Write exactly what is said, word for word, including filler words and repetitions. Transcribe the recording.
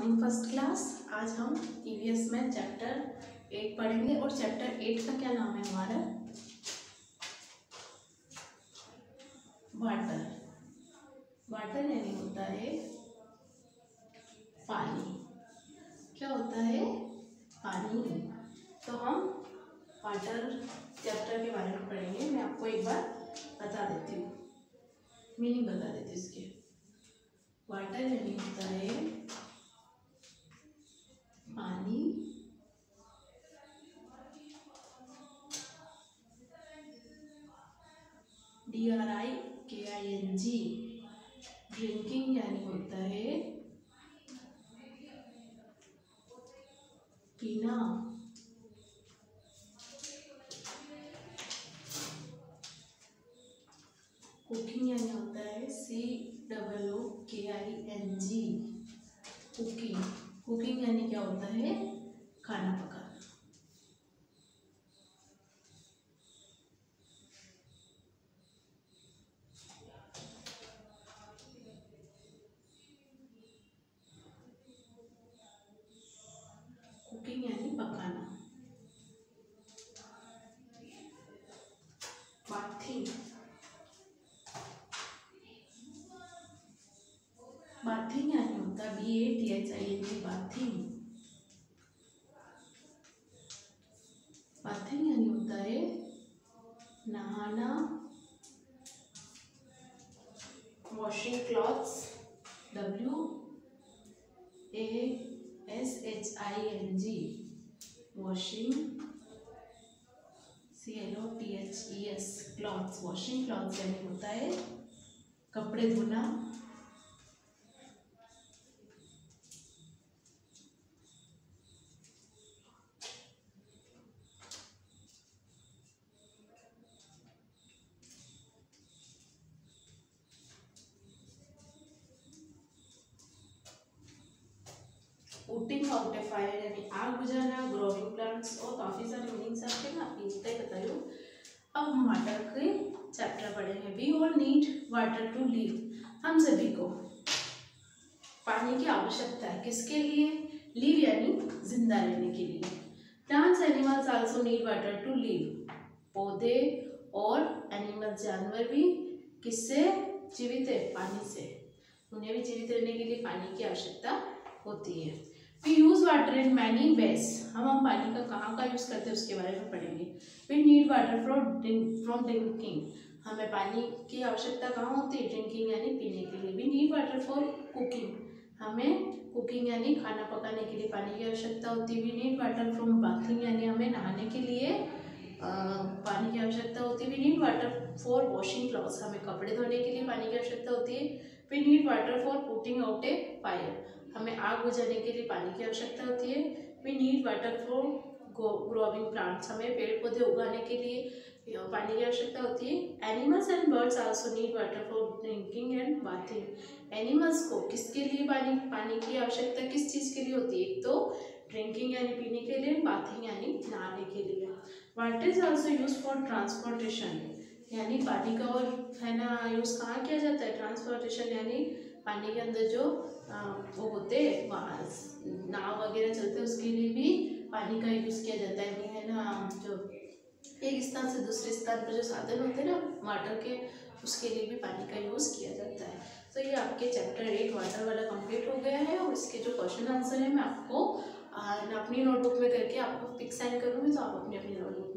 Morning first class. आज हम EVS में चैप्टर एट पढ़ेंगे और चैप्टर एट का क्या नाम है हमारा? वाटर। वाटर यानी होता है पानी। क्या होता है? पानी। तो हम वाटर चैप्टर के बारे में पढ़ेंगे। मैं आपको एक बार बता देती हूँ, मीनिंग बता देती हूँ इसके। वाटर यानी होता है पानी, डी आर आई के आई एन जी। ड्रिंकिंग यानी होता है पीना। कुकिंग यानी होता है सी double O K I N G. Cooking cooking यानी क्या होता है? खाना पकाना। कुकिंग यानी पकाना। बाथिंग बाथिंग यानी होता है B A T H I N G. Bathing bathing यानी होता है नहाना। Washing clothes, W A S H I N G. Washing C L O T H E S. Clothes washing clothes यानी होता है कपड़े धोना। पुटिंग आउट ए फायर यानी आग बुझाना। ग्रोइंग प्लांट्स और काफी सारे मीनिंग्स आपके ना आपको इतना ही बता रही हूँ। अब हम वाटर के चैप्टर पढ़ेंगे। We all need water to live. हम सभी को पानी की आवश्यकता है। किसके लिए? लिव यानी जिंदा रहने के लिए। Plants animals also need water to live. पौधे और एनिमल्स जानवर भी किससे जीवित है? पानी से। उन्हें भी जीवित रहने के लिए पानी की आवश्यकता होती है। We use water in many ways. हम हम पानी का कहाँ का यूज करते हैं उसके बारे में पढ़ेंगे। We need water from from drinking. हमें पानी की आवश्यकता कहाँ होती है? ड्रिंकिंग यानी पीने के लिए। We need water for cooking. हमें कुकिंग यानी खाना पकाने के लिए पानी की आवश्यकता होती है। We need water from bathing यानी हमें नहाने के लिए आ, पानी की आवश्यकता होती है। We need water for washing clothes. हमें कपड़े धोने के लिए पानी की आवश्यकता होती है। We need water for putting out a fire. हमें आग बुझाने के लिए पानी की आवश्यकता होती है। We need water for growing plants. हमें पेड़ पौधे उगाने के लिए पानी की आवश्यकता होती है। Animals and birds also need water for drinking and bathing. Animals को किसके लिए पानी पानी की आवश्यकता किस चीज़ के लिए होती है? एक तो ड्रिंकिंग यानी पीने के लिए, बाथिंग यानी नहाने के लिए। Water is also use for transportation यानी पानी का और है ना यूज़ कहाँ किया जाता है? ट्रांसपोर्टेशन यानी पानी के अंदर जो आ, वो होते हैं वहाँ नाव वगैरह चलते हैं उसके लिए भी पानी का यूज़ किया जाता है। नहीं है ना, जो एक स्थान से दूसरे स्थान पर जो साधन होते हैं ना वाटर के, उसके लिए भी पानी का यूज़ किया जाता है। तो ये आपके चैप्टर एट वाटर वाला कंप्लीट हो गया है और इसके जो क्वेश्चन आंसर है मैं आपको अपनी नोटबुक में करके आपको पिक सेंड करूँगी, तो आप अपनी अपनी नोटबुक